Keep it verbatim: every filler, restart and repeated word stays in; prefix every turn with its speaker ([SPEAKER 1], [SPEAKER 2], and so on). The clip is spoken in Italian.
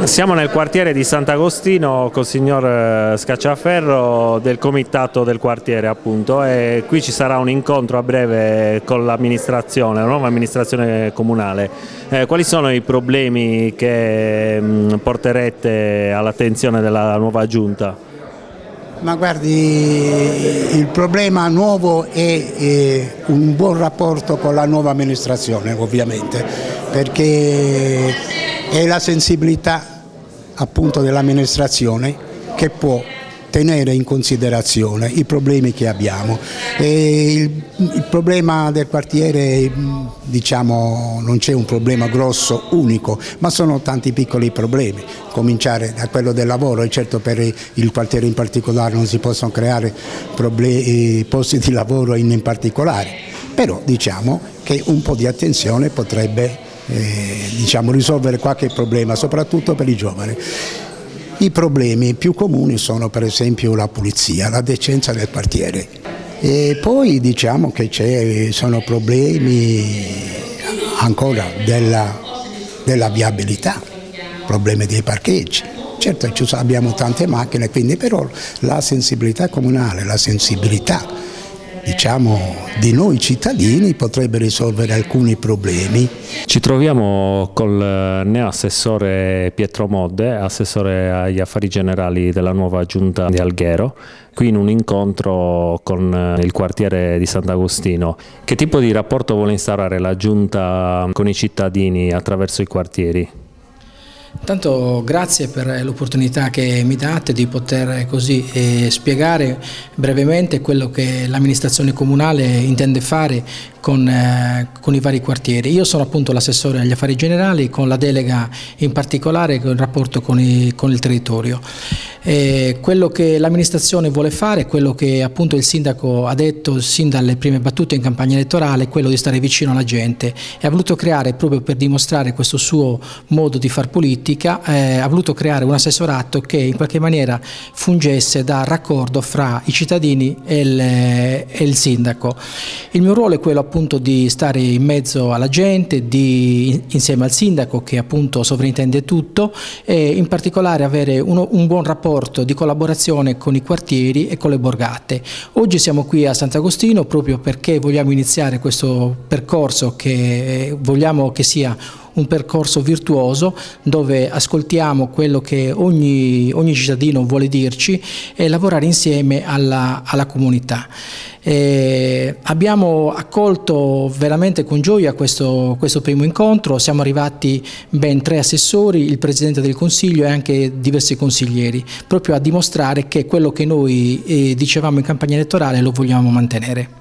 [SPEAKER 1] Siamo nel quartiere di Sant'Agostino col signor Scacciaferro del comitato del quartiere, appunto, e qui ci sarà un incontro a breve con l'amministrazione, la nuova amministrazione comunale. Eh, quali sono i problemi che mh, porterete all'attenzione della nuova giunta?
[SPEAKER 2] Ma guardi, il problema nuovo è, è un buon rapporto con la nuova amministrazione, ovviamente, perché è la sensibilità appunto dell'amministrazione che può tenere in considerazione i problemi che abbiamo. E il, il problema del quartiere, diciamo, non c'è un problema grosso, unico, ma sono tanti piccoli problemi, cominciare da quello del lavoro, e certo per il quartiere in particolare non si possono creare problemi, posti di lavoro in, in particolare, però diciamo che un po' di attenzione potrebbe Eh, diciamo, risolvere qualche problema, soprattutto per i giovani. I problemi più comuni sono per esempio la pulizia, la decenza del quartiere, e poi diciamo che ci sono problemi ancora della, della viabilità, problemi dei parcheggi. Certo abbiamo tante macchine, quindi però la sensibilità comunale, la sensibilità diciamo di noi cittadini potrebbe risolvere alcuni problemi.
[SPEAKER 1] Ci troviamo col neoassessore Pietro Modde, assessore agli affari generali della nuova giunta di Alghero, qui in un incontro con il quartiere di Sant'Agostino. Che tipo di rapporto vuole instaurare la giunta con i cittadini attraverso i quartieri?
[SPEAKER 3] Intanto grazie per l'opportunità che mi date di poter così eh, spiegare brevemente quello che l'amministrazione comunale intende fare con, eh, con i vari quartieri. Io sono appunto l'assessore agli affari generali, con la delega in particolare con il rapporto con, i, con il territorio. Eh, quello che l'amministrazione vuole fare, quello che appunto il sindaco ha detto sin dalle prime battute in campagna elettorale, è quello di stare vicino alla gente, e ha voluto creare, proprio per dimostrare questo suo modo di far politica, eh, ha voluto creare un assessorato che in qualche maniera fungesse da raccordo fra i cittadini e il, e il sindaco. Il mio ruolo è quello appunto di stare in mezzo alla gente, di, insieme al sindaco che appunto sovrintende tutto, e in particolare avere uno, un buon rapporto di collaborazione con i quartieri e con le borgate. Oggi siamo qui a Sant'Agostino proprio perché vogliamo iniziare questo percorso che vogliamo che sia un percorso virtuoso, dove ascoltiamo quello che ogni, ogni cittadino vuole dirci e lavorare insieme alla, alla comunità. E abbiamo accolto veramente con gioia questo, questo primo incontro, siamo arrivati ben tre assessori, il Presidente del Consiglio e anche diversi consiglieri, proprio a dimostrare che quello che noi eh, dicevamo in campagna elettorale lo vogliamo mantenere.